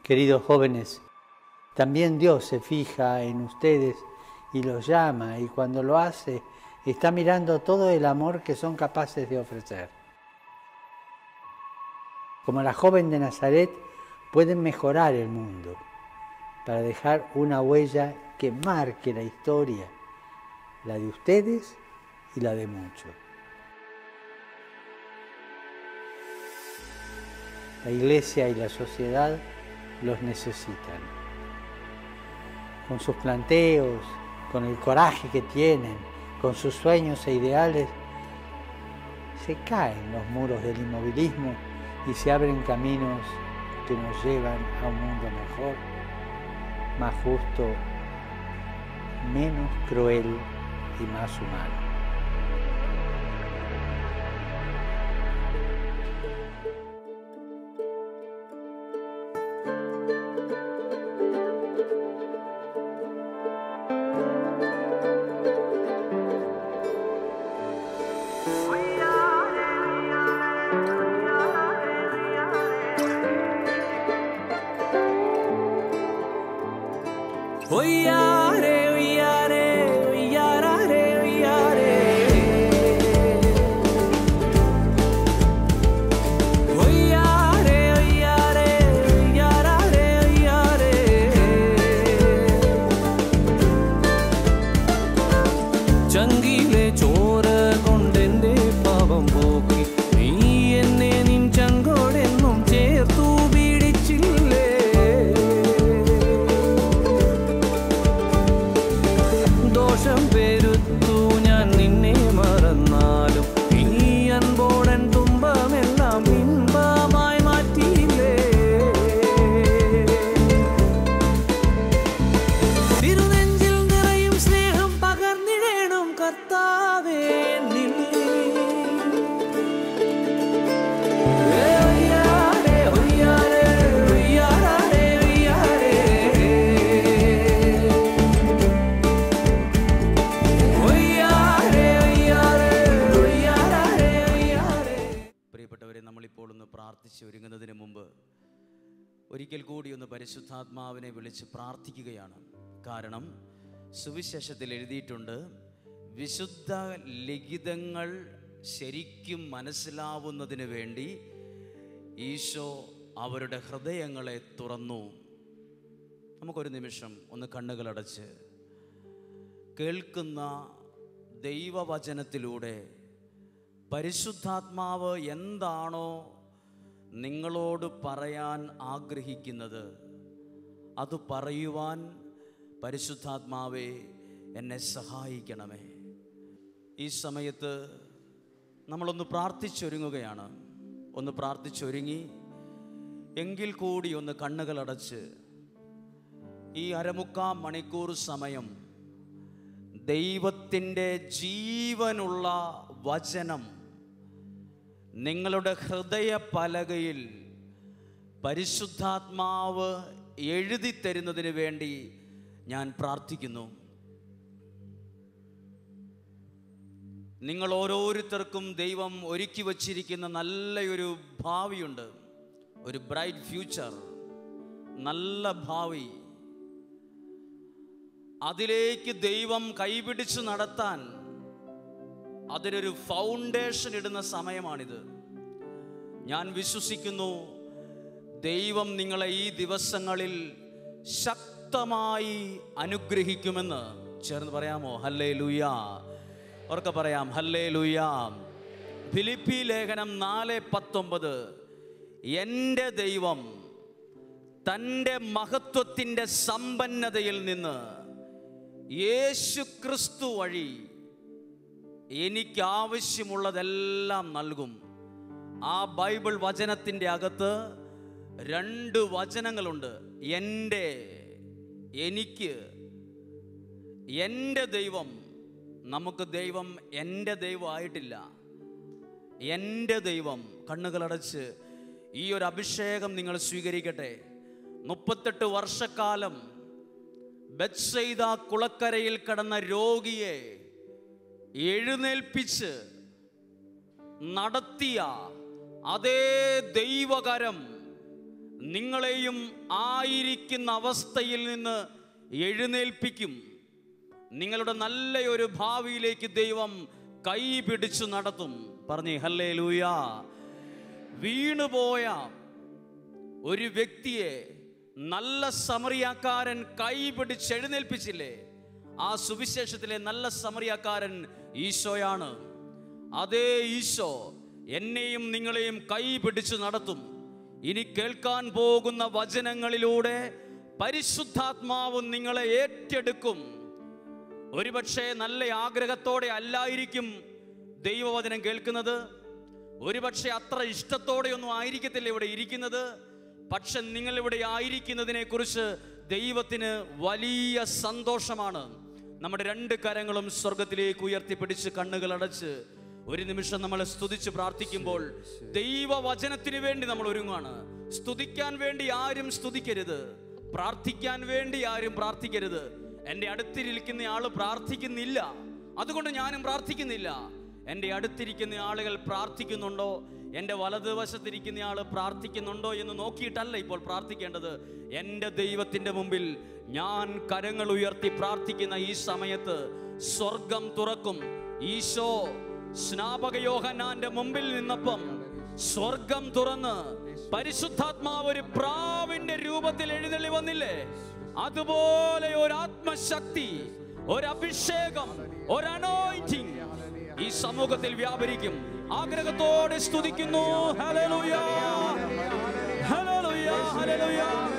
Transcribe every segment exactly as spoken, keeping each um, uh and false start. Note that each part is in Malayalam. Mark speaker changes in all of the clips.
Speaker 1: Queridos jóvenes, también Dios se fija en ustedes y los llama, y cuando lo hace, está mirando todo el amor que son capaces de ofrecer. Como la joven de Nazaret, pueden mejorar el mundo para dejar una huella que marque la historia, la de ustedes y la de muchos. La Iglesia y la sociedad los necesitan. Con sus planteos, con el coraje que tienen, con sus sueños e ideales, se caen los muros del inmovilismo y se abren caminos que nos llevan a un mundo mejor, más justo, menos cruel y más humano.
Speaker 2: ഒരിക്കൽ കൂടി ഒന്ന് പരിശുദ്ധാത്മാവിനെ വിളിച്ച് പ്രാർത്ഥിക്കുകയാണ്. കാരണം സുവിശേഷത്തിൽ എഴുതിയിട്ടുണ്ട്, വിശുദ്ധ ലിഖിതങ്ങൾ ശരിക്കും മനസ്സിലാവുന്നതിന് വേണ്ടി ഈശോ അവരുടെ ഹൃദയങ്ങളെ തുറന്നു. നമുക്കൊരു നിമിഷം ഒന്ന് കണ്ണുകളടച്ച് കേൾക്കുന്ന ദൈവവചനത്തിലൂടെ പരിശുദ്ധാത്മാവ് എന്താണോ നിങ്ങളോട് പറയാൻ ആഗ്രഹിക്കുന്നത് അത് പറയുവാൻ പരിശുദ്ധാത്മാവേ എന്നെ സഹായിക്കണമേ. ഈ സമയത്ത് നമ്മളൊന്ന് പ്രാർത്ഥിച്ചൊരുങ്ങുകയാണ്. ഒന്ന് പ്രാർത്ഥിച്ചൊരുങ്ങി എങ്കിൽ കൂടി ഒന്ന് കണ്ണുകളടച്ച് ഈ അരമുക്കാൽ മണിക്കൂർ സമയം ദൈവത്തിൻ്റെ ജീവനുള്ള വചനം നിങ്ങളുടെ ഹൃദയ പലകയിൽ പരിശുദ്ധാത്മാവ് എഴുതി തരുന്നതിന് വേണ്ടി ഞാൻ പ്രാർത്ഥിക്കുന്നു. നിങ്ങൾ ഓരോരുത്തർക്കും ദൈവം ഒരുക്കി വച്ചിരിക്കുന്ന നല്ലൊരു ഭാവിയുണ്ട്, ഒരു ബ്രൈറ്റ് ഫ്യൂച്ചർ, നല്ല ഭാവി. അതിലേക്ക് ദൈവം കൈപിടിച്ച് നടത്താൻ അതിനൊരു ഫൗണ്ടേഷൻ ഇടുന്ന സമയമാണിത്. ഞാൻ വിശ്വസിക്കുന്നു ദൈവം നിങ്ങളെ ഈ ദിവസങ്ങളിൽ ശക്തമായി അനുഗ്രഹിക്കുമെന്ന്. ചേർന്ന് പറയാമോ ഹല്ലേലൂയ? ഉറക്കെ പറയാം ഹല്ലേലൂയ. ഫിലിപ്പി ലേഖനം നാല് പത്തൊമ്പത്, എൻ്റെ ദൈവം തൻ്റെ മഹത്വത്തിൻ്റെ സമ്പന്നതയിൽ നിന്ന് യേശു ക്രിസ്തു വഴി എനിക്ക് ആവശ്യമുള്ളതെല്ലാം നൽകും. ആ ബൈബിൾ വചനത്തിൻ്റെ അകത്ത് രണ്ട് വചനങ്ങളുണ്ട്. എൻ്റെ, എനിക്ക്, എൻ്റെ ദൈവം. നമുക്ക് ദൈവം എൻ്റെ ദൈവം ആയിട്ടില്ല. എൻ്റെ ദൈവം. കണ്ണുകളടച്ച് ഈ ഒരു അഭിഷേകം നിങ്ങൾ സ്വീകരിക്കട്ടെ. മുപ്പത്തെട്ട് വർഷക്കാലം ബെത്സൈദ കുളക്കരയിൽ കിടന്ന രോഗിയെ എഴുന്നേൽപ്പിച്ച് നടത്തിയ അതേ ദൈവകരം നിങ്ങളെയും ആയിരിക്കുന്ന അവസ്ഥയിൽ നിന്ന് എഴുന്നേൽപ്പിക്കും. നിങ്ങളുടെ നല്ലൊരു ഭാവിയിലേക്ക് ദൈവം കൈ പിടിച്ചു നടത്തും. പറഞ്ഞേ ഹല്ലേലൂയ. വീണുപോയ ഒരു വ്യക്തിയെ നല്ല സമറിയാക്കാരൻ കൈ പിടിച്ച് എഴുന്നേൽപ്പിച്ചില്ലേ? ആ സുവിശേഷത്തിലെ നല്ല സമറിയാക്കാരൻ ഈശോയാണ്. അതേ ഈശോ എന്നെയും നിങ്ങളെയും കൈ പിടിച്ചു നടത്തും. ഇനി കേൾക്കാൻ പോകുന്ന വചനങ്ങളിലൂടെ പരിശുദ്ധാത്മാവ് നിങ്ങളെ ഏറ്റെടുക്കും. ഒരുപക്ഷെ നല്ല ആഗ്രഹത്തോടെ അല്ലായിരിക്കും ദൈവവചനം കേൾക്കുന്നത്, ഒരുപക്ഷെ അത്ര ഇഷ്ടത്തോടെയൊന്നും ആയിരിക്കത്തില്ല ഇവിടെ ഇരിക്കുന്നത്. പക്ഷെ നിങ്ങൾ ഇവിടെ ആയിരിക്കുന്നതിനെ കുറിച്ച് ദൈവത്തിന് വലിയ സന്തോഷമാണ്. നമ്മുടെ രണ്ട് കരങ്ങളും സ്വർഗത്തിലേക്ക് ഉയർത്തിപ്പിടിച്ച് കണ്ണുകൾ അടച്ച് ഒരു നിമിഷം നമ്മൾ സ്തുതിച്ച് പ്രാർത്ഥിക്കുമ്പോൾ ദൈവവചനത്തിന് വേണ്ടി നമ്മൾ ഒരുങ്ങുകയാണ്. സ്തുതിക്കാൻ വേണ്ടി ആരും സ്തുതിക്കരുത്, പ്രാർത്ഥിക്കാൻ വേണ്ടി ആരും പ്രാർത്ഥിക്കരുത്. എൻ്റെ അടുത്തിരിക്കുന്ന ആള് പ്രാർത്ഥിക്കുന്നില്ല, അതുകൊണ്ട് ഞാനും പ്രാർത്ഥിക്കുന്നില്ല. എൻ്റെ അടുത്തിരിക്കുന്ന ആളുകൾ പ്രാർത്ഥിക്കുന്നുണ്ടോ, എൻ്റെ വലതുവശത്തിരിക്കുന്ന ആൾ പ്രാർത്ഥിക്കുന്നുണ്ടോ എന്ന് നോക്കിയിട്ടല്ല ഇപ്പോൾ പ്രാർത്ഥിക്കേണ്ടത്. എൻ്റെ ദൈവത്തിൻ്റെ മുമ്പിൽ ഞാൻ കരങ്ങൾ ഉയർത്തി പ്രാർത്ഥിക്കുന്ന ഈ സമയത്ത് സ്വർഗം തുറക്കും. ഈശോ സ്നാപക യോഹന്നാന്റെ മുമ്പിൽ നിന്നപ്പം സ്വർഗം തുറന്ന് പരിശുദ്ധാത്മാവ് ഒരു പ്രാവിന്റെ രൂപത്തിൽ എഴുന്നള്ളി വന്നില്ലേ? അതുപോലെ ഒരു ആത്മശക്തി, ഒരു അഭിഷേകം, ഒരു അനോയിന്റിംഗ് ഈ സമൂഹത്തിൽ വ്യാപരിക്കും. ആഗ്രഹത്തോടെ സ്തുതിക്കുന്നു. ഹല്ലേലൂയ, ഹല്ലേലൂയ, ഹല്ലേലൂയ,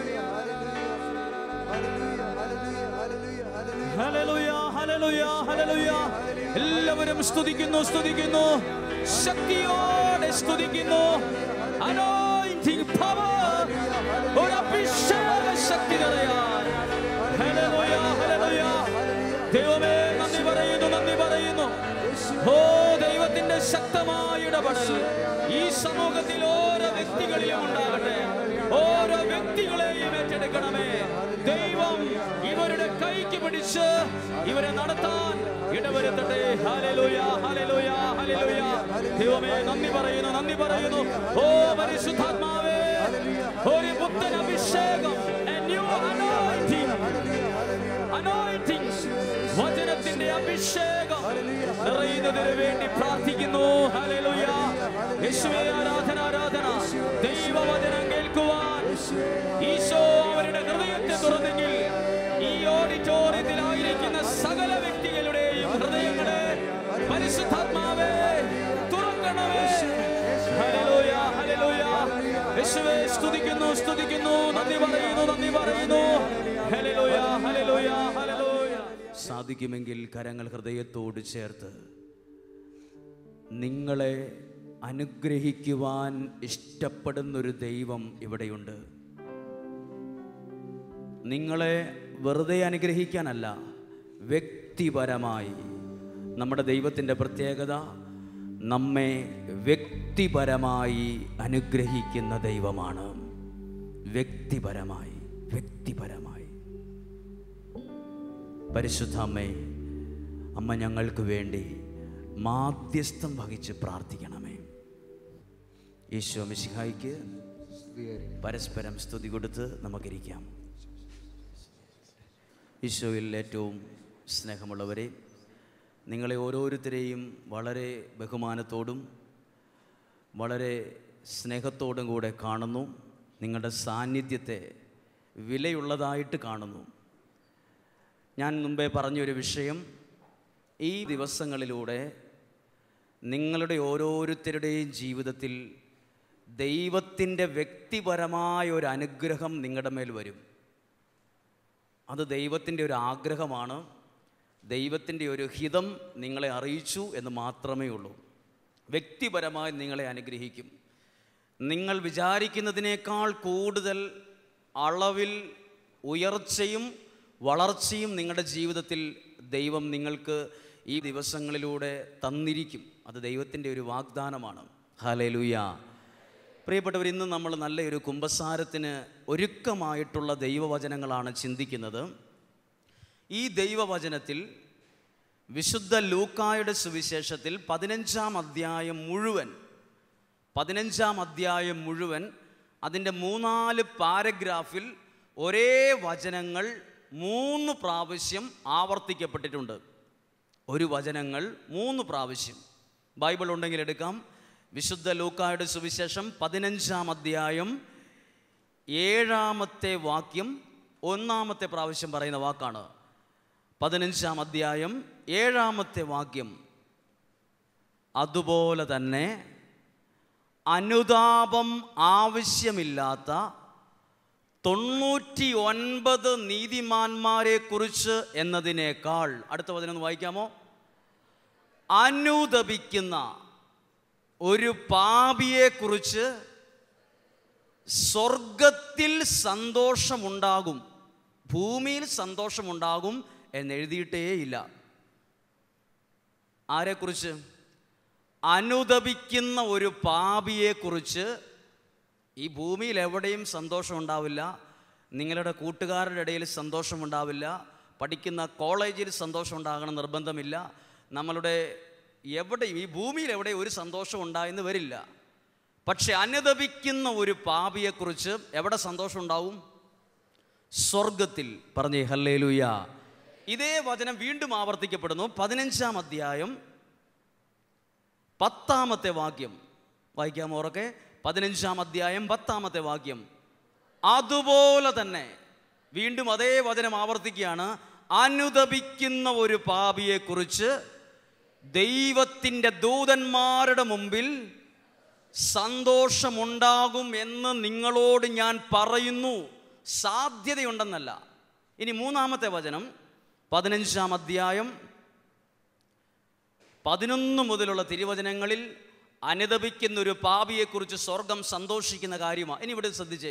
Speaker 2: ഹല്ലേലൂയ, ഹല്ലേലൂയ, ഹല്ലേലൂയ. എല്ലാവരും സ്തുതിക്കുന്നു, സ്തുതിക്കുന്നു, ശക്തിയോടെ സ്തുതിക്കുന്നു. അനോയിന്റിംഗ് പവർ, ഒരു അഭിഷേക ശക്തി നിറയാൻ. ഹല്ലേലൂയ, ഹല്ലേലൂയ. ദൈവമേ നന്ദി പറയുന്നു, നന്ദി പറയുന്നു. ഓ ദൈവത്തിന്റെ ശക്തമായ ഇടപെടൽ ഈ സമൂഹത്തിൽ ഓരോ വ്യക്തികളിലും ഉണ്ടാകട്ടെ. ഓരോ വ്യക്തികളെയും ഏറ്റെടുക്കണമേ. ദൈവം ഇവരുടെ കൈക്ക് പിടിച്ച് ഇവരെ നടത്താൻ ഇടവരുത്തട്ടെ. ഹല്ലേലൂയ, ഹല്ലേലൂയ, ഹല്ലേലൂയ. ദൈവമേ നന്ദി പറയുന്നു, നന്ദി പറയുന്നു. ഓ പരിശുദ്ധാത്മാവേ, ഒരു പുത്തൻ അഭിഷേകം, a new anointing, anointing, വചനത്തിന്റെ അഭിഷേകം നിറയുന്നതിന് വേണ്ടി പ്രാർത്ഥിക്കുന്നു. ഹല്ലേലൂയ. യേശുവേ ആരാധന, ആരാധന. ദൈവവചനം കേൾക്കുവാൻ ഈശോ അവരുടെ ഹൃദയത്തെ തുറന്നെങ്കിൽ ഈ ഓഡിറ്റോറിയത്തിലായിരിക്കുന്ന സകല വ്യക്തികളുടെയും ഹൃദയങ്ങളെ പരിശുദ്ധാത്മാവേ തുറക്കണമേ. Hallelujah, hallelujah. യേശുവേ സ്തുതിക്കുന്നു, സ്തുതിക്കുന്നു, നന്ദി പറയുന്നു, നന്ദി പറയുന്നു. ഹല്ലേലൂയ, ഹല്ലേലൂയ, ഹല്ലേലൂയ. സാധിക്കുമെങ്കിൽ കരങ്ങൾ ഹൃദയത്തോട് ചേർത്ത് നിങ്ങളെ അനുഗ്രഹിക്കുവാൻ ഇഷ്ടപ്പെടുന്നൊരു ദൈവം ഇവിടെയുണ്ട്. നിങ്ങളെ വെറുതെ അനുഗ്രഹിക്കാനല്ല, വ്യക്തിപരമായി. നമ്മുടെ ദൈവത്തിൻ്റെ പ്രത്യേകത നമ്മെ വ്യക്തിപരമായി അനുഗ്രഹിക്കുന്ന ദൈവമാണ്. വ്യക്തിപരമായി, വ്യക്തിപരമായി. പരിശുദ്ധ അമ്മേ, അമ്മ ഞങ്ങൾക്ക് വേണ്ടി മാധ്യസ്ഥം വഹിച്ച് പ്രാർത്ഥിക്കണമേ. ഈശോ മിശിഹായ്ക്ക് പരസ്പരം സ്തുതി കൊടുത്ത് നമുക്കിരിക്കാം. ഈശോയിൽ ഏറ്റവും സ്നേഹമുള്ളവരെ, നിങ്ങളെ ഓരോരുത്തരെയും വളരെ ബഹുമാനത്തോടും വളരെ സ്നേഹത്തോടും കൂടെ കാണുന്നു. നിങ്ങളുടെ സാന്നിധ്യത്തെ വിലയുള്ളതായിട്ട് കാണുന്നു. ഞാൻ മുമ്പേ പറഞ്ഞൊരു വിഷയം, ഈ ദിവസങ്ങളിലൂടെ നിങ്ങളുടെ ഓരോരുത്തരുടെയും ജീവിതത്തിൽ ദൈവത്തിൻ്റെ വ്യക്തിപരമായ ഒരു അനുഗ്രഹം നിങ്ങളുടെ മേൽ വരും. അത് ദൈവത്തിൻ്റെ ഒരു ആഗ്രഹമാണ്, ദൈവത്തിൻ്റെ ഒരു ഹിതം നിങ്ങളെ അറിയിച്ചു എന്ന് മാത്രമേ ഉള്ളൂ. വ്യക്തിപരമായി നിങ്ങളെ അനുഗ്രഹിക്കും. നിങ്ങൾ വിചാരിക്കുന്നതിനേക്കാൾ കൂടുതൽ അളവിൽ ഉയർച്ചയും വളർച്ചയും നിങ്ങളുടെ ജീവിതത്തിൽ ദൈവം നിങ്ങൾക്ക് ഈ ദിവസങ്ങളിലൂടെ തന്നിരിക്കും. അത് ദൈവത്തിൻ്റെ ഒരു വാഗ്ദാനമാണ്. ഹല്ലേലൂയ. പ്രിയപ്പെട്ടവർ, ഇന്ന് നമ്മൾ നല്ലൊരു കുമ്പസാരത്തിന് ഒരുക്കമായിട്ടുള്ള ദൈവവചനങ്ങളാണ് ചിന്തിക്കുന്നത്. ഈ ദൈവവചനത്തിൽ വിശുദ്ധ ലൂക്കായുടെ സുവിശേഷത്തിൽ പതിനഞ്ചാം അധ്യായം മുഴുവൻ പതിനഞ്ചാം അധ്യായം മുഴുവൻ അതിൻ്റെ മൂന്നാല് പാരഗ്രാഫിൽ ഒരേ വചനങ്ങൾ മൂന്ന് പ്രാവശ്യം ആവർത്തിക്കപ്പെട്ടിട്ടുണ്ട്. ഒരു വചനങ്ങൾ മൂന്ന് പ്രാവശ്യം. ബൈബിൾ ഉണ്ടെങ്കിൽ എടുക്കാം. വിശുദ്ധ ലൂക്കായുടെ സുവിശേഷം പതിനഞ്ചാം അധ്യായം ഏഴാമത്തെ വാക്യം ഒന്നാമത്തെ പ്രാവശ്യം പറയുന്ന വാക്കാണ്. പതിനഞ്ചാം അധ്യായം ഏഴാമത്തെ വാക്യം, അതുപോലെ തന്നെ അനുതാപം ആവശ്യമില്ലാത്ത തൊണ്ണൂറ്റി ഒൻപത് നീതിമാന്മാരെ കുറിച്ച് എന്നതിനേക്കാൾ, അടുത്ത വചനം ഒന്ന് വായിക്കാമോ? അനുതപിക്കുന്ന ഒരു പാപിയെക്കുറിച്ച് സ്വർഗത്തിൽ സന്തോഷമുണ്ടാകും, ഭൂമിയിൽ സന്തോഷമുണ്ടാകും എന്നെഴുതിയിട്ടേയില്ല. ആരെക്കുറിച്ച്? അനുതപിക്കുന്ന ഒരു പാപിയെക്കുറിച്ച്. ഈ ഭൂമിയിൽ എവിടെയും സന്തോഷം ഉണ്ടാവില്ല. നിങ്ങളുടെ കൂട്ടുകാരുടെ ഇടയിൽ സന്തോഷമുണ്ടാവില്ല. പഠിക്കുന്ന കോളേജിൽ സന്തോഷം ഉണ്ടാകണം നിർബന്ധമില്ല. നമ്മളുടെ എവിടെയും ഈ ഭൂമിയിൽ എവിടെ ഒരു സന്തോഷം ഉണ്ടായെന്ന് വരില്ല. പക്ഷെ അനുതപിക്കുന്ന ഒരു പാപിയെക്കുറിച്ച് എവിടെ സന്തോഷം ഉണ്ടാവും? സ്വർഗത്തിൽ. പറഞ്ഞേ ഹല്ലേലൂയ. ഇതേ വചനം വീണ്ടും ആവർത്തിക്കപ്പെടുന്നു. പതിനഞ്ചാം അധ്യായം പത്താമത്തെ വാക്യം വായിക്കാമോ ഉറക്കെ? പതിനഞ്ചാം അധ്യായം പത്താമത്തെ വാക്യം. അതുപോലെ തന്നെ വീണ്ടും അതേ വചനം ആവർത്തിക്കുകയാണ്. അനുതപിക്കുന്ന ഒരു പാപിയെക്കുറിച്ച് ദൈവത്തിൻ്റെ ദൂതന്മാരുടെ മുമ്പിൽ സന്തോഷമുണ്ടാകും എന്ന് നിങ്ങളോട് ഞാൻ പറയുന്നു. സാധ്യതയുണ്ടെന്നല്ല. ഇനി മൂന്നാമത്തെ വചനം പതിനഞ്ചാം അധ്യായം പതിനൊന്ന് മുതലുള്ള തിരുവചനങ്ങളിൽ അനുതപിക്കുന്ന ഒരു പാപിയെക്കുറിച്ച് സ്വർഗം സന്തോഷിക്കുന്ന കാര്യമാണ്. ഇനി ഇവിടെ ശ്രദ്ധിച്ചേ.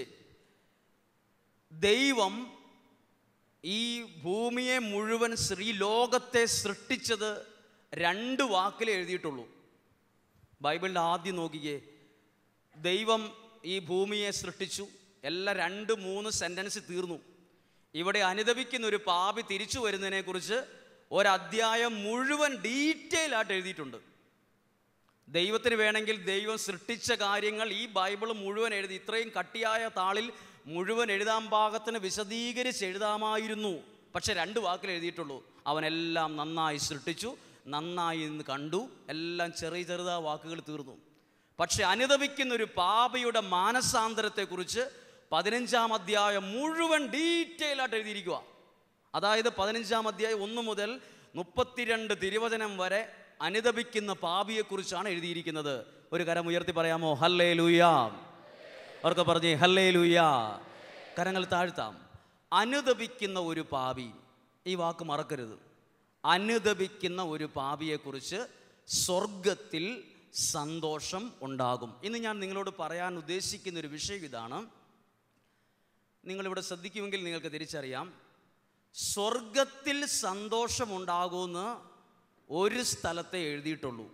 Speaker 2: ദൈവം ഈ ഭൂമിയെ മുഴുവൻ ശ്രീ ലോകത്തെ സൃഷ്ടിച്ചത് രണ്ട് വാക്കിലേ എഴുതിയിട്ടുള്ളൂ. ബൈബിളിൻ്റെ ആദ്യം നോക്കിക്കേ. ദൈവം ഈ ഭൂമിയെ സൃഷ്ടിച്ചു. എല്ലാം രണ്ട് മൂന്ന് സെൻറ്റൻസ് തീർന്നു. ഇവിടെ അനുതപിക്കുന്ന ഒരു പാപി തിരിച്ചു വരുന്നതിനെക്കുറിച്ച് ഒരധ്യായം മുഴുവൻ ഡീറ്റെയിൽ ആയിട്ട് എഴുതിയിട്ടുണ്ട്. ദൈവത്തിന് വേണമെങ്കിൽ ദൈവം സൃഷ്ടിച്ച കാര്യങ്ങൾ ഈ ബൈബിൾ മുഴുവൻ എഴുതി ഇത്രയും കട്ടിയായ താളിൽ മുഴുവൻ എഴുതാൻ പാകത്തിന് വിശദീകരിച്ച് എഴുതാമായിരുന്നു. പക്ഷെ രണ്ട് വാക്കിൽ എഴുതിയിട്ടുള്ളൂ. അവനെല്ലാം നന്നായി സൃഷ്ടിച്ചു, നന്നായി ഇന്ന് കണ്ടു, എല്ലാം ചെറിയ ചെറുതാ വാക്കുകൾ തീർന്നു. പക്ഷെ അനുതപിക്കുന്ന ഒരു പാപിയുടെ മാനസാന്തരത്തെക്കുറിച്ച് പതിനഞ്ചാം അധ്യായം മുഴുവൻ ഡീറ്റെയിൽ ആയിട്ട് എഴുതിയിരിക്കുക. അതായത് പതിനഞ്ചാം അധ്യായം ഒന്ന് മുതൽ മുപ്പത്തിരണ്ട് തിരുവചനം വരെ അനുതപിക്കുന്ന പാപിയെക്കുറിച്ചാണ് എഴുതിയിരിക്കുന്നത്. ഒരു കരം ഉയർത്തി പറയാമോ? ഹല്ലേലൂയാ. അവർക്ക് പറഞ്ഞേ ഹല്ലേലൂയാ. കരങ്ങൾ താഴ്ത്താം. അനുതപിക്കുന്ന ഒരു പാപി, ഈ വാക്ക് മറക്കരുത്. അനുതപിക്കുന്ന ഒരു പാപിയെക്കുറിച്ച് സ്വർഗത്തിൽ സന്തോഷം ഉണ്ടാകും. ഇന്ന് ഞാൻ നിങ്ങളോട് പറയാൻ ഉദ്ദേശിക്കുന്ന ഒരു വിഷയം ഇതാണ്. നിങ്ങളിവിടെ ശ്രദ്ധിക്കുമെങ്കിൽ നിങ്ങൾക്ക് തിരിച്ചറിയാം. സ്വർഗത്തിൽ സന്തോഷമുണ്ടാകുമെന്ന് ഒരു സ്ഥലത്തെ എഴുതിയിട്ടുള്ളൂ.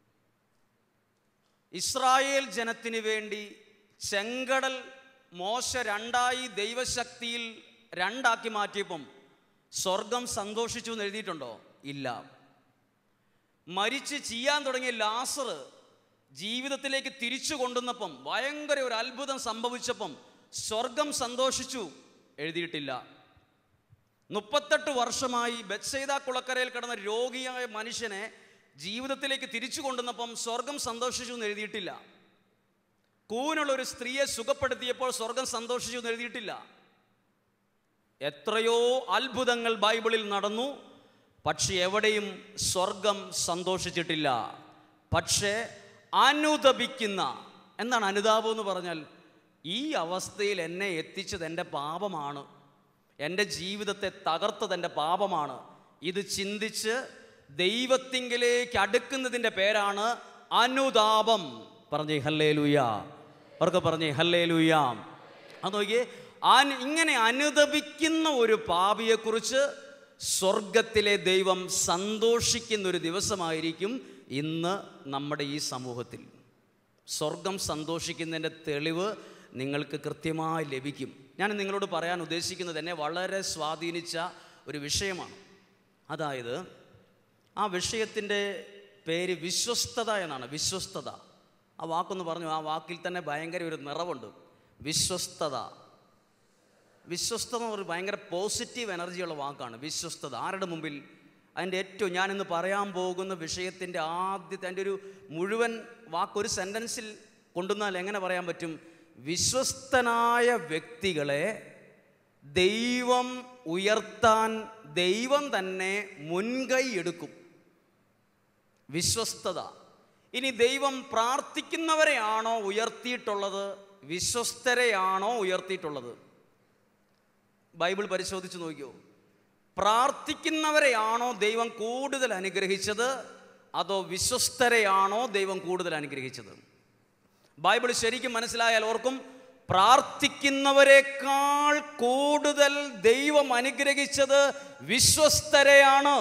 Speaker 2: ഇസ്രായേൽ ജനത്തിന് വേണ്ടി ചെങ്കടൽ മോശ രണ്ടായി ദൈവശക്തിയിൽ രണ്ടാക്കി മാറ്റിയപ്പം സ്വർഗം സന്തോഷിച്ചു എന്ന് എഴുതിയിട്ടുണ്ടോ? ഇല്ല. മരിച്ച് ചെയ്യാൻ തുടങ്ങിയ ലാസർ ജീവിതത്തിലേക്ക് തിരിച്ചു കൊണ്ടുവന്നപ്പം ഭയങ്കര ഒരു അത്ഭുതം സംഭവിച്ചപ്പം സ്വർഗം സന്തോഷിച്ചു എഴുതിയിട്ടില്ല. മുപ്പത്തെട്ട് വർഷമായി ബെത്സൈദ കുളക്കരയിൽ കിടന്ന രോഗിയായ മനുഷ്യനെ ജീവിതത്തിലേക്ക് തിരിച്ചു കൊണ്ടുവന്നപ്പം സ്വർഗം സന്തോഷിച്ചു എന്ന് എഴുതിയിട്ടില്ല. കൂനുള്ള ഒരു സ്ത്രീയെ സുഖപ്പെടുത്തിയപ്പോൾ സ്വർഗം സന്തോഷിച്ചു എന്ന് എഴുതിയിട്ടില്ല. എത്രയോ അത്ഭുതങ്ങൾ ബൈബിളിൽ നടന്നു, പക്ഷെ എവിടെയും സ്വർഗം സന്തോഷിച്ചിട്ടില്ല. പക്ഷേ അനുതപിക്കുന്ന, എന്താണ് അനുതാപം എന്ന് പറഞ്ഞാൽ? ഈ അവസ്ഥയിൽ എന്നെ എത്തിച്ചത് എൻ്റെ പാപമാണ്, എൻ്റെ ജീവിതത്തെ തകർത്തത് എൻ്റെ പാപമാണ്. ഇത് ചിന്തിച്ച് ദൈവത്തിങ്കിലേക്ക് അടുക്കുന്നതിൻ്റെ പേരാണ് അനുതാപം. പറഞ്ഞേ ഹല്ലേലൂയാ. അവർക്ക് പറഞ്ഞേ ഹല്ലേലൂയാ. അത് നോക്കിയേ. ഇങ്ങനെ അനുതപിക്കുന്ന ഒരു പാപിയെക്കുറിച്ച് സ്വർഗത്തിലെ ദൈവം സന്തോഷിക്കുന്ന ഒരു ദിവസമായിരിക്കും ഇന്ന് നമ്മുടെ ഈ സമൂഹത്തിൽ. സ്വർഗം സന്തോഷിക്കുന്നതിൻ്റെ തെളിവ് നിങ്ങൾക്ക് കൃത്യമായി ലഭിക്കും. ഞാൻ നിങ്ങളോട് പറയാൻ ഉദ്ദേശിക്കുന്നത് എന്നെ വളരെ സ്വാധീനിച്ച ഒരു വിഷയമാണ്. അതായത് ആ വിഷയത്തിൻ്റെ പേര് വിശ്വസ്തത എന്നാണ്. വിശ്വസ്തത. ആ വാക്കൊന്ന് പറഞ്ഞു. ആ വാക്കിൽ തന്നെ ഭയങ്കര ഒരു നിറവുണ്ട്. വിശ്വസ്തത. വിശ്വസ്തത ഒരു ഭയങ്കര പോസിറ്റീവ് എനർജിയുള്ള വാക്കാണ് വിശ്വസ്തത. ആരുടെ മുമ്പിൽ? അതിൻ്റെ ഏറ്റവും ഞാനിന്ന് പറയാൻ പോകുന്ന വിഷയത്തിൻ്റെ ആദ്യത്തെ അതിൻ്റെ ഒരു മുഴുവൻ വാക്കൊരു സെൻറ്റൻസിൽ കൊണ്ടുവന്നാൽ എങ്ങനെ പറയാൻ പറ്റും? വിശ്വസ്തനായ വ്യക്തികളെ ദൈവം ഉയർത്താൻ ദൈവം തന്നെ മുൻകൈ എടുക്കും. വിശ്വസ്തത. ഇനി ദൈവം പ്രാർത്ഥിക്കുന്നവരെയാണോ ഉയർത്തിയിട്ടുള്ളത്, വിശ്വസ്തരെയാണോ ഉയർത്തിയിട്ടുള്ളത്? ബൈബിൾ പരിശോധിച്ച് നോക്കിയോ. പ്രാർത്ഥിക്കുന്നവരെയാണോ ദൈവം കൂടുതൽ അനുഗ്രഹിച്ചത്, അതോ വിശ്വസ്തരെയാണോ ദൈവം കൂടുതൽ അനുഗ്രഹിച്ചത്? ബൈബിൾ ശരിക്കും മനസ്സിലായാൽ ഓർക്കും, പ്രാർത്ഥിക്കുന്നവരെക്കാൾ കൂടുതൽ ദൈവം അനുഗ്രഹിച്ചത് വിശ്വസ്തരെയാണ്.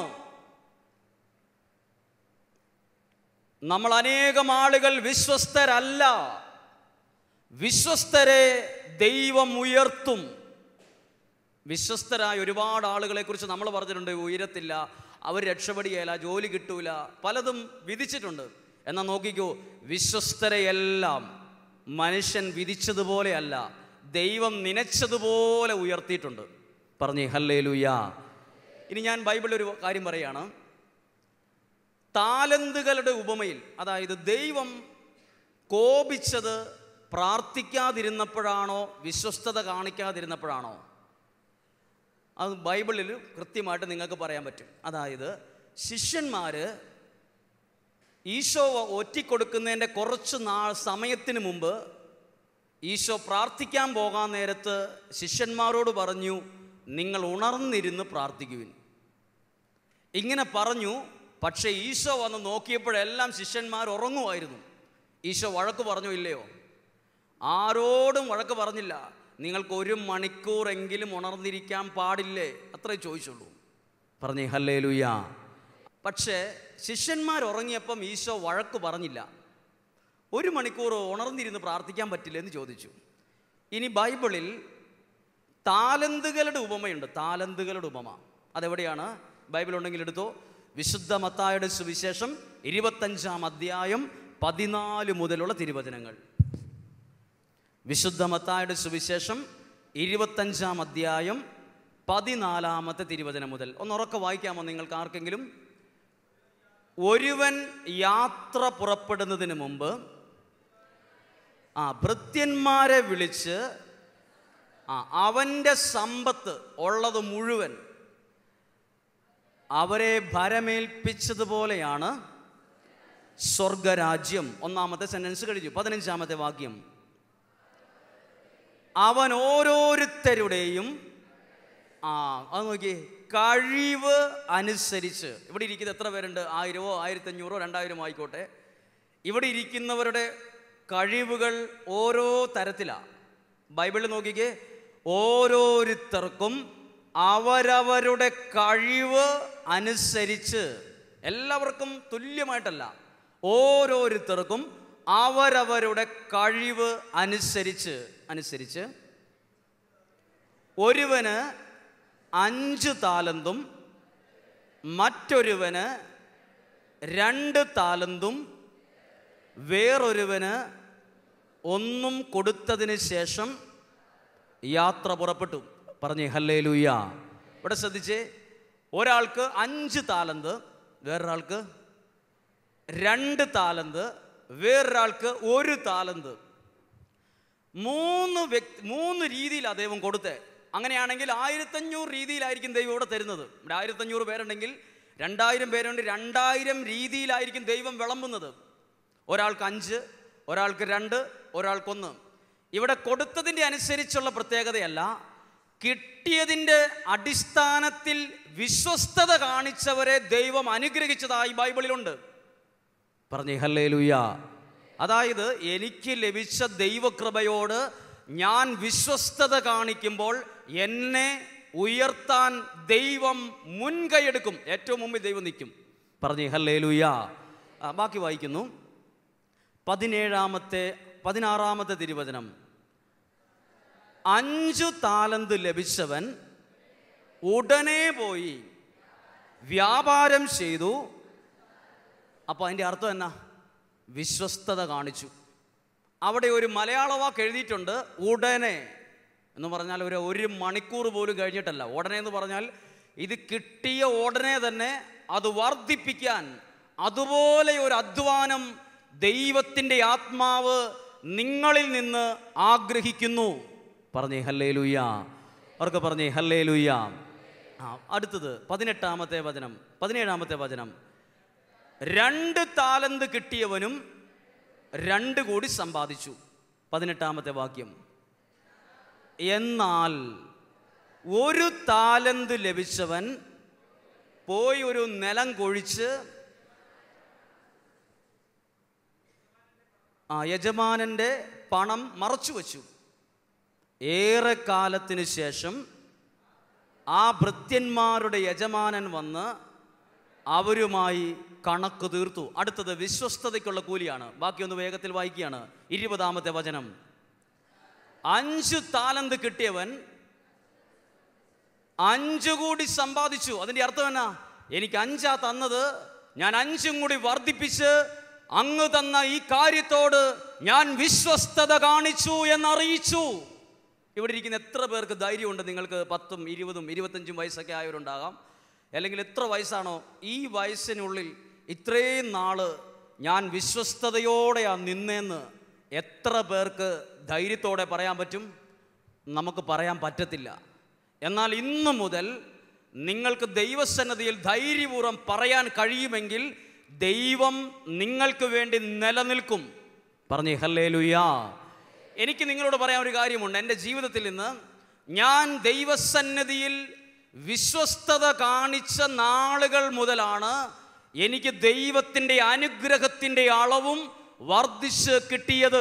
Speaker 2: നമ്മൾ അനേകം ആളുകൾ വിശ്വസ്തരല്ല. വിശ്വസ്തരെ ദൈവം ഉയർത്തും. വിശ്വസ്തരായ ഒരുപാട് ആളുകളെ കുറിച്ച് നമ്മൾ പറഞ്ഞിട്ടുണ്ട്, ഉയരത്തില്ല, അവർ രക്ഷപ്പെടുകയില്ല, ജോലി കിട്ടൂല, പലതും വിധിച്ചിട്ടുണ്ട്. എന്നാൽ നോക്കിക്കോ, വിശ്വസ്തരെയെല്ലാം മനുഷ്യൻ വിധിച്ചതുപോലെയല്ല, ദൈവം നനച്ചതുപോലെ ഉയർത്തിയിട്ടുണ്ട്. പറഞ്ഞേ ഹല്ലേലൂയ. ഇനി ഞാൻ ബൈബിളിൽ ഒരു കാര്യം പറയുകയാണ്. താലന്തുകളുടെ ഉപമയിൽ, അതായത് ദൈവം കോപിച്ചത് പ്രാർത്ഥിക്കാതിരുന്നപ്പോഴാണോ വിശ്വസ്തത കാണിക്കാതിരുന്നപ്പോഴാണോ? അത് ബൈബിളിൽ കൃത്യമായിട്ട് നിങ്ങൾക്ക് പറയാൻ പറ്റും. അതായത് ശിഷ്യന്മാർ ഈശോ ഒറ്റിക്കൊടുക്കുന്നതിൻ്റെ കുറച്ച് നാൾ സമയത്തിന് മുമ്പ് ഈശോ പ്രാർത്ഥിക്കാൻ പോകാൻ നേരത്ത് ശിഷ്യന്മാരോട് പറഞ്ഞു, നിങ്ങൾ ഉണർന്നിരുന്ന് പ്രാർത്ഥിക്കുവിൻ. ഇങ്ങനെ പറഞ്ഞു. പക്ഷേ ഈശോ വന്ന് നോക്കിയപ്പോഴെല്ലാം ശിഷ്യന്മാർ ഉറങ്ങുമായിരുന്നു. ഈശോ വഴക്ക് പറഞ്ഞോ ഇല്ലയോ? ആരോടും വഴക്ക് പറഞ്ഞില്ല. നിങ്ങൾക്ക് ഒരു മണിക്കൂറെങ്കിലും ഉണർന്നിരിക്കാൻ പാടില്ലേ? അത്രേ ചോദിച്ചുള്ളൂ. പറഞ്ഞേ ഹല്ലേലൂയ. പക്ഷേ ശിഷ്യന്മാർ ഉറങ്ങിയപ്പം ഈശോ വഴക്ക് പറഞ്ഞില്ല. ഒരു മണിക്കൂർ ഉണർന്നിരുന്ന് പ്രാർത്ഥിക്കാൻ പറ്റില്ല എന്ന് ചോദിച്ചു. ഇനി ബൈബിളിൽ താലന്തുകളുടെ ഉപമയുണ്ട്. താലന്തുകളുടെ ഉപമ അതെവിടെയാണ്? ബൈബിൾ ഉണ്ടെങ്കിൽ എടുത്തോ. വിശുദ്ധ മത്തായിയുടെ സുവിശേഷം ഇരുപത്തഞ്ചാം അധ്യായം പതിനാല് മുതലുള്ള തിരുവചനങ്ങൾ. വിശുദ്ധ മത്തായിയുടെ സുവിശേഷം ഇരുപത്തഞ്ചാം അധ്യായം പതിനാലാമത്തെ തിരുവചനം മുതൽ. ഒന്നുറക്കെ വായിക്കാമോ നിങ്ങൾക്ക് ആർക്കെങ്കിലും? ഒരുവൻ യാത്ര പുറപ്പെടുന്നതിന് മുമ്പ് ആ ഭൃത്യന്മാരെ വിളിച്ച് ആ അവൻ്റെ സമ്പത്ത് ഉള്ളത് മുഴുവൻ അവരെ ഭരമേൽപ്പിച്ചതുപോലെയാണ് സ്വർഗരാജ്യം. ഒന്നാമത്തെ സെന്റൻസ് കഴിഞ്ഞു. പതിനഞ്ചാമത്തെ വാക്യം. അവൻ ഓരോരുത്തരുടെയും ആ അത് നോക്കി കഴിവ് അനുസരിച്ച്. ഇവിടെ ഇരിക്കുന്ന എത്ര പേരുണ്ട്? ആയിരമോ ആയിരത്തഞ്ഞൂറോ രണ്ടായിരമോ ആയിക്കോട്ടെ. ഇവിടെ ഇരിക്കുന്നവരുടെ കഴിവുകൾ ഓരോ തരത്തിലാണ്. ബൈബിളിൽ നോക്കിക്കേ, ഓരോരുത്തർക്കും അവരവരുടെ കഴിവ് അനുസരിച്ച്, എല്ലാവർക്കും തുല്യമായിട്ടല്ല, ഓരോരുത്തർക്കും അവരവരുടെ കഴിവ് അനുസരിച്ച് അനുസരിച്ച് ഒരുവന് അഞ്ച് താലന്തും മറ്റൊരുവന് രണ്ട് താലന്തും വേറൊരുവന് ഒന്നും കൊടുത്തതിന് ശേഷം യാത്ര പുറപ്പെട്ടു. പറഞ്ഞേ ഹല്ലേലൂയ. ഇവിടെ ശ്രദ്ധിച്ചേ, ഒരാൾക്ക് അഞ്ച് താലന്ത്, വേറൊരാൾക്ക് രണ്ട് താലന്ത്, വേറൊരാൾക്ക് ഒരു താലന്ത്. മൂന്ന് വ്യക്തി മൂന്ന് രീതിയിലാണ് ദൈവം കൊടുത്തേ. അങ്ങനെയാണെങ്കിൽ ആയിരത്തഞ്ഞൂറ് രീതിയിലായിരിക്കും ദൈവം ഇവിടെ തരുന്നത്. ഇവിടെ ആയിരത്തഞ്ഞൂറ് പേരുണ്ടെങ്കിൽ രണ്ടായിരം പേരുണ്ട്, രണ്ടായിരം രീതിയിലായിരിക്കും ദൈവം വിളമ്പുന്നത്. ഒരാൾക്ക് അഞ്ച്, ഒരാൾക്ക് രണ്ട്, ഒരാൾക്കൊന്ന്. ഇവിടെ കൊടുത്തതിൻ്റെ അനുസരിച്ചുള്ള പ്രത്യേകതയല്ല, കിട്ടിയതിൻ്റെ അടിസ്ഥാനത്തിൽ വിശ്വസ്തത കാണിച്ചവരെ ദൈവം അനുഗ്രഹിച്ചതായി ബൈബിളിലുണ്ട്. പറഞ്ഞേ ഹല്ലേലൂയ. അതായത് എനിക്ക് ലഭിച്ച ദൈവകൃപയോട് ഞാൻ വിശ്വസ്തത കാണിക്കുമ്പോൾ എന്നെ ഉയർത്താൻ ദൈവം മുൻകൈയെടുക്കും. ഏറ്റവും മുമ്പിൽ ദൈവം നിൽക്കും. പറഞ്ഞേ ഹല്ലേലൂയ. ബാക്കി വായിക്കുന്നു. പതിനേഴാമത്തെ പതിനാറാമത്തെ തിരുവചനം. അഞ്ചു താലന്ത് ലഭിച്ചവൻ ഉടനെ പോയി വ്യാപാരം ചെയ്തു. അപ്പോൾ അതിൻ്റെ അർത്ഥം എന്നാ? വിശ്വസ്തത കാണിച്ചു. അവിടെ ഒരു മലയാള വാക്ക് എഴുതിയിട്ടുണ്ട്, ഉടനെ എന്ന് പറഞ്ഞാൽ ഒരു ഒരു മണിക്കൂർ പോലും കഴിഞ്ഞിട്ടല്ല. ഉടനെ എന്ന് പറഞ്ഞാൽ ഇത് കിട്ടിയ ഉടനെ തന്നെ അത് വർദ്ധിപ്പിക്കാൻ അതുപോലെ ഒരു അധ്വാനം ദൈവത്തിൻ്റെ ആത്മാവ് നിങ്ങളിൽ നിന്ന് ആഗ്രഹിക്കുന്നു. പറഞ്ഞേ ഹല്ലേലൂയ. അവർക്ക് പറഞ്ഞേ ഹല്ലേലൂയ. ആ അടുത്തത് പതിനെട്ടാമത്തെ വചനം, പതിനേഴാമത്തെ വചനം. രണ്ട് താലന്ത് കിട്ടിയവനും രണ്ട് കൂടി സമ്പാദിച്ചു. പതിനെട്ടാമത്തെ വാക്യം. എന്നാൽ ഒരു താലന്ത് ലഭിച്ചവൻ പോയി ഒരു നിലം കൊഴിച്ച് ആ യജമാനൻ്റെ പണം മറച്ചു വച്ചു. ഏറെ കാലത്തിന് ശേഷം ആ ഭൃത്യന്മാരുടെ യജമാനൻ വന്ന് അവരുമായി കണക്ക് തീർത്തു. അടുത്തത് വിശ്വസ്തതയ്ക്കുള്ള കൂലിയാണ്. ബാക്കിയൊന്ന് വേഗത്തിൽ വായിക്കുകയാണ്. ഇരുപതാമത്തെ വചനം. അഞ്ച് താലന്ത് കിട്ടിയവൻ അഞ്ചു കൂടി സമ്പാദിച്ചു. അതിൻ്റെ അർത്ഥം എന്നാ? എനിക്ക് അഞ്ചാ തന്നത്, ഞാൻ അഞ്ചും കൂടി വർദ്ധിപ്പിച്ച് അങ്ങ് തന്ന ഈ കാര്യത്തോട് ഞാൻ വിശ്വസ്തത കാണിച്ചു എന്നറിയിച്ചു. ഇവിടെ ഇരിക്കുന്ന എത്ര പേർക്ക് ധൈര്യമുണ്ട്? നിങ്ങൾക്ക് പത്തും ഇരുപതും ഇരുപത്തഞ്ചും വയസ്സൊക്കെ ആയവരുണ്ടാകാം, അല്ലെങ്കിൽ എത്ര വയസ്സാണോ, ഈ വയസ്സിനുള്ളിൽ ഇത്രയും നാള് ഞാൻ വിശ്വസ്തതയോടെയാണ് നിന്നേന്ന് എത്ര പേർക്ക് ധൈര്യത്തോടെ പറയാൻ പറ്റും? നമുക്ക് പറയാൻ പറ്റത്തില്ല. എന്നാൽ ഇന്നു മുതൽ നിങ്ങൾക്ക് ദൈവസന്നിധിയിൽ ധൈര്യപൂർവ്വം പറയാൻ കഴിയുമെങ്കിൽ ദൈവം നിങ്ങൾക്ക് വേണ്ടി നിലനിൽക്കും. പറഞ്ഞേ ഹല്ലേലൂയ. എനിക്ക് നിങ്ങളോട് പറയാൻ ഒരു കാര്യമുണ്ട്. എൻ്റെ ജീവിതത്തിൽ നിന്ന് ഞാൻ ദൈവസന്നിധിയിൽ വിശ്വസ്തത കാണിച്ച നാളുകൾ മുതലാണ് എനിക്ക് ദൈവത്തിൻ്റെ അനുഗ്രഹത്തിൻ്റെ അളവും വർദ്ധിച്ച് കിട്ടിയത്.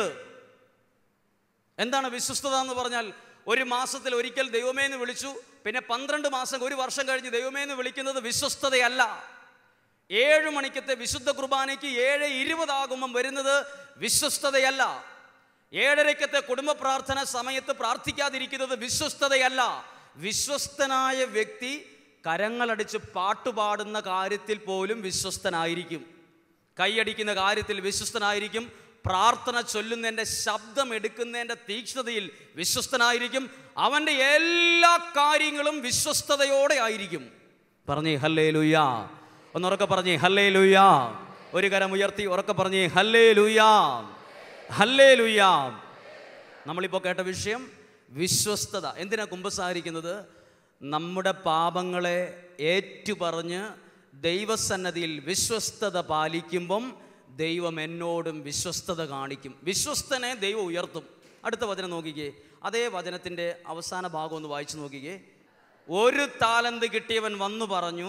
Speaker 2: എന്താണ് വിശ്വസ്തത എന്ന് പറഞ്ഞാൽ? ഒരു മാസത്തിൽ ഒരിക്കൽ ദൈവമേ എന്ന് വിളിച്ചു, പിന്നെ പന്ത്രണ്ട് മാസം ഒരു വർഷം കഴിഞ്ഞ് ദൈവമേ എന്ന് വിളിക്കുന്നത് വിശ്വസ്തതയല്ല. ഏഴു മണിക്കത്തെ വിശുദ്ധ കുർബാനയ്ക്ക് ഏഴ് ഇരുപതാകുമ്പം വരുന്നത് വിശ്വസ്തതയല്ല. ഏഴരയ്ക്കത്തെ കുടുംബ പ്രാർത്ഥന സമയത്ത് പ്രാർത്ഥിക്കാതിരിക്കുന്നത് വിശ്വസ്തതയല്ല. വിശ്വസ്തനായ വ്യക്തി കരങ്ങളടിച്ച് പാട്ടുപാടുന്ന കാര്യത്തിൽ പോലും വിശ്വസ്തനായിരിക്കും, കൈയടിക്കുന്ന കാര്യത്തിൽ വിശ്വസ്തനായിരിക്കും, പ്രാർത്ഥന ചൊല്ലുന്നതിൻ്റെ ശബ്ദം എടുക്കുന്നതിൻ്റെ തീക്ഷ്ണതയിൽ വിശ്വസ്തനായിരിക്കും. അവൻ്റെ എല്ലാ കാര്യങ്ങളും വിശ്വസ്തതയോടെ ആയിരിക്കും. പറഞ്ഞേ ഹല്ലേലൂയ. ഒന്നുറക്കെ പറഞ്ഞേ ഹല്ലേലൂയ. ഒരു കരം ഉയർത്തി ഉറക്കെ പറഞ്ഞേ ഹല്ലേലൂയ, ഹല്ലേലൂയ. നമ്മളിപ്പോൾ കേട്ട വിഷയം വിശ്വസ്തത. എന്തിനാ കുമ്പസാരിക്കുന്നത്? നമ്മുടെ പാപങ്ങളെ ഏറ്റുപറഞ്ഞ് ദൈവസന്നിധിയിൽ വിശ്വസ്തത പാലിക്കുമ്പം ദൈവം എന്നോടും വിശ്വസ്തത കാണിക്കും. വിശ്വസ്തനെ ദൈവം ഉയർത്തും. അടുത്ത വചനം നോക്കിക്കേ. അതേ വചനത്തിൻ്റെ അവസാന ഭാഗം ഒന്ന് വായിച്ചു നോക്കിക്കേ. ഒരു താലന്ത് കിട്ടിയവൻ വന്നു പറഞ്ഞു,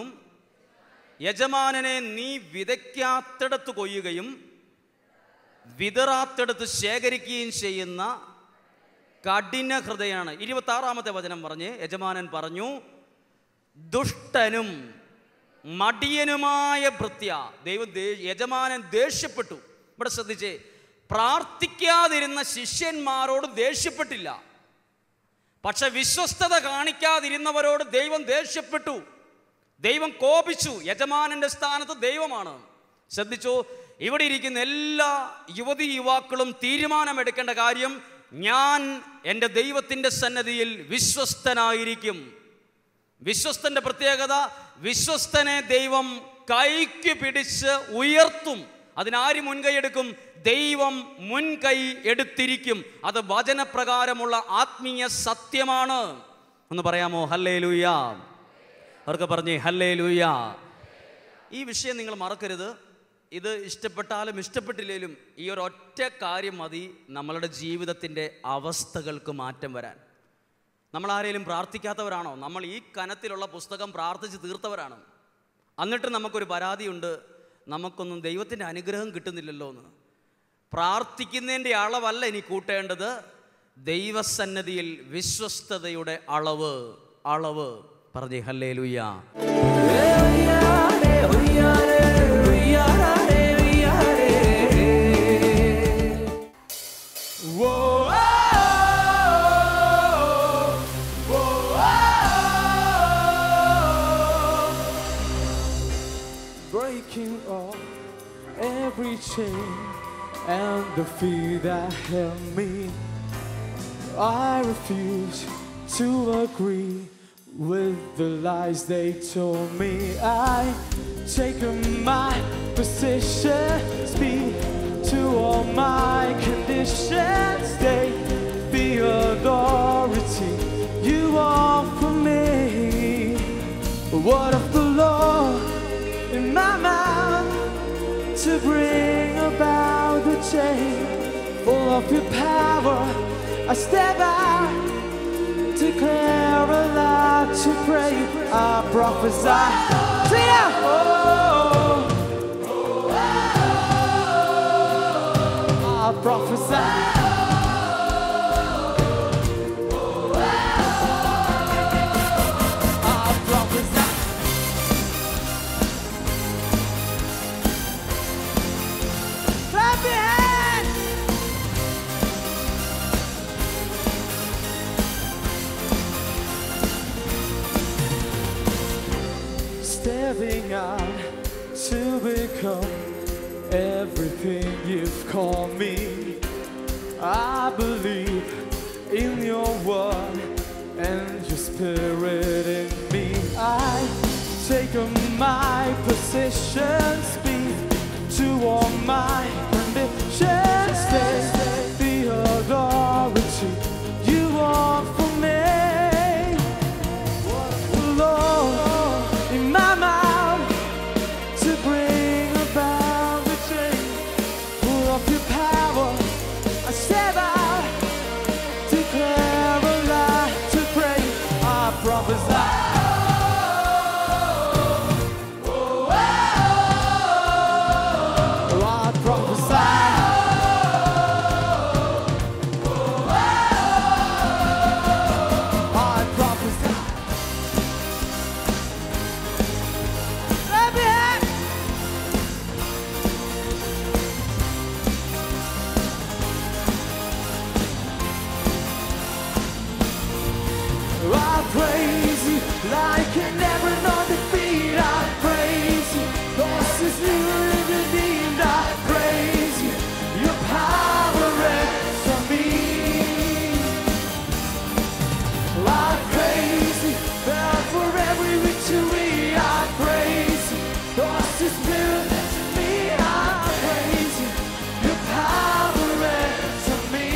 Speaker 2: യജമാനനെ നീ വിതയ്ക്കാത്തിടത്ത് കൊയ്യുകയും വിതറാത്തിടത്ത് ശേഖരിക്കുകയും ചെയ്യുന്ന കഠിന ഹൃദയാണ്. ഇരുപത്തി ആറാമത്തെ വചനം പറഞ്ഞ് യജമാനൻ പറഞ്ഞു, ദുഷ്ടനും മടിയനുമായ ഭൃത്യ. ദൈവം യജമാനൻ ദേഷ്യപ്പെട്ടു. ഇവിടെ ശ്രദ്ധിച്ചേ, പ്രാർത്ഥിക്കാതിരുന്ന ശിഷ്യന്മാരോട് ദേഷ്യപ്പെട്ടില്ല, പക്ഷെ വിശ്വസ്തത കാണിക്കാതിരുന്നവരോട് ദൈവം ദേഷ്യപ്പെട്ടു. ദൈവം കോപിച്ചു. യജമാനന്റെ സ്ഥാനത്ത് ദൈവമാണ്. ശ്രദ്ധിച്ചോ, ഇവിടെ ഇരിക്കുന്ന എല്ലാ യുവതി യുവാക്കളും തീരുമാനമെടുക്കേണ്ട കാര്യം, ഞാൻ എൻ്റെ ദൈവത്തിൻ്റെ സന്നിധിയിൽ വിശ്വസ്തനായിരിക്കും. വിശ്വസ്തന്റെ പ്രത്യേകത, വിശ്വസ്തനെ ദൈവം കൈക്ക് പിടിച്ച് ഉയർത്തും. അതിനാര് മുൻകൈ എടുക്കും? ദൈവം മുൻകൈ എടുത്തിരിക്കും. അത് വചനപ്രകാരമുള്ള ആത്മീയ സത്യമാണ്. ഒന്ന് പറയാമോ ഹല്ലേലൂയ? അവർക്ക് പറഞ്ഞേ ഹല്ലേലൂയ. ഈ വിഷയം നിങ്ങൾ മറക്കരുത്. ഇത് ഇഷ്ടപ്പെട്ടാലും ഇഷ്ടപ്പെട്ടില്ലേലും ഈ ഒരു ഒറ്റ കാര്യം മതി നമ്മളുടെ ജീവിതത്തിൻ്റെ അവസ്ഥകൾക്ക് മാറ്റം വരാൻ. നമ്മൾ ആരെങ്കിലും പ്രാർത്ഥിക്കാത്തവരാണോ? നമ്മൾ ഈ കനത്തിലുള്ള പുസ്തകം പ്രാർത്ഥിച്ച് തീർത്തവരാണ്. എന്നിട്ട് നമുക്കൊരു പരാതിയുണ്ട്, നമുക്കൊന്നും ദൈവത്തിൻ്റെ അനുഗ്രഹം കിട്ടുന്നില്ലല്ലോ എന്ന്. പ്രാർത്ഥിക്കുന്നതിൻ്റെ അളവല്ല ഇനി കൂട്ടേണ്ടത്, ദൈവസന്നിധിയിൽ വിശ്വസ്തതയുടെ അളവ്. അളവ് പറഞ്ഞേ ഹല്ലേലൂയ.
Speaker 3: Breaking off every chain and the fear that held me. I refuse to agree with the lies they told me. I take my position, speak to all my conditions. They the authority you want from me. What of the law in my mouth to bring about the change? Full of your power, I step out, declare aloud to pray. I prophesy. Sing out. Oh, I prophesy. Stepping out to become everything you've called me. I believe in your word and your spirit in me. I take on my position, speak to all my conditions. Stay the authority you want from me. Lord, in my mouth to bring about the change. Full of your power, I step out, declare a lie to pray. I prophesy. Like an never known defeat, I praise you. This is new and redeemed, I praise you. Your power rests on me. I praise you, and for every victory, I praise you. This is spirit that's in me, I praise you. Your power rests on me.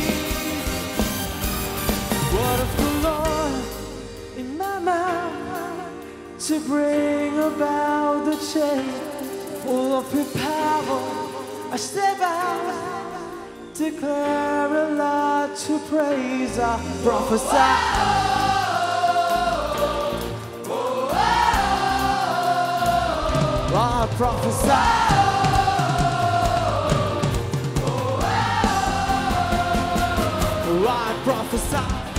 Speaker 3: What of the Lord in my mouth to bring about the change? Full of your power, I step out, declare a lot to praise. I prophesy. I prophesy. I prophesy.